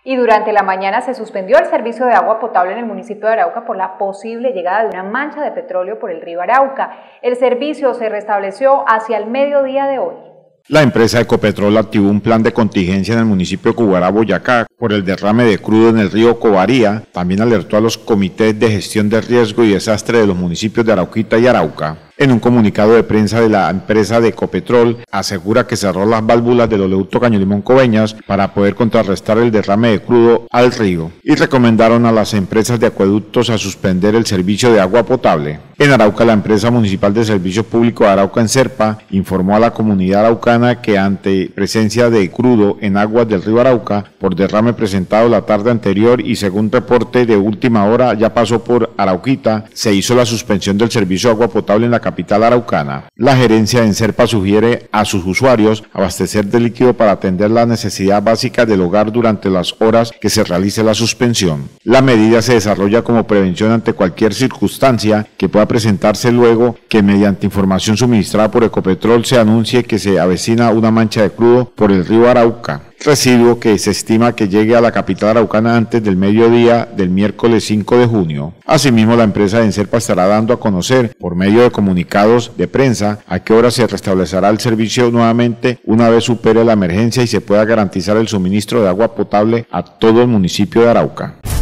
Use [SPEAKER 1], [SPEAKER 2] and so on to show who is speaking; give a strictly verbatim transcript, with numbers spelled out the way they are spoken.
[SPEAKER 1] Y durante la mañana se suspendió el servicio de agua potable en el municipio de Arauca por la posible llegada de una mancha de petróleo por el río Arauca. El servicio se restableció hacia el mediodía de hoy.
[SPEAKER 2] La empresa Ecopetrol activó un plan de contingencia en el municipio de Cubará, Boyacá, por el derrame de crudo en el río Covaría. También alertó a los comités de gestión de riesgo y desastre de los municipios de Arauquita y Arauca. En un comunicado de prensa de la empresa de Ecopetrol, asegura que cerró las válvulas del oleoducto Caño-Limón-Coveñas para poder contrarrestar el derrame de crudo al río, y recomendaron a las empresas de acueductos a suspender el servicio de agua potable. En Arauca, la empresa municipal de servicio público de Arauca, Enserpa, informó a la comunidad araucana que ante presencia de crudo en aguas del río Arauca por derrame presentado la tarde anterior y según reporte de última hora ya pasó por Arauquita, se hizo la suspensión del servicio de agua potable en la capital araucana. La gerencia de Enserpa sugiere a sus usuarios abastecer de líquido para atender la necesidad básica del hogar durante las horas que se realice la suspensión. La medida se desarrolla como prevención ante cualquier circunstancia que pueda presentarse luego que mediante información suministrada por Ecopetrol se anuncie que se avecina una mancha de crudo por el río Arauca, residuo que se estima que llegue a la capital araucana antes del mediodía del miércoles cinco de junio. Asimismo, la empresa de Enserpa estará dando a conocer por medio de comunicados de prensa a qué hora se restablecerá el servicio nuevamente una vez supere la emergencia y se pueda garantizar el suministro de agua potable a todo el municipio de Arauca.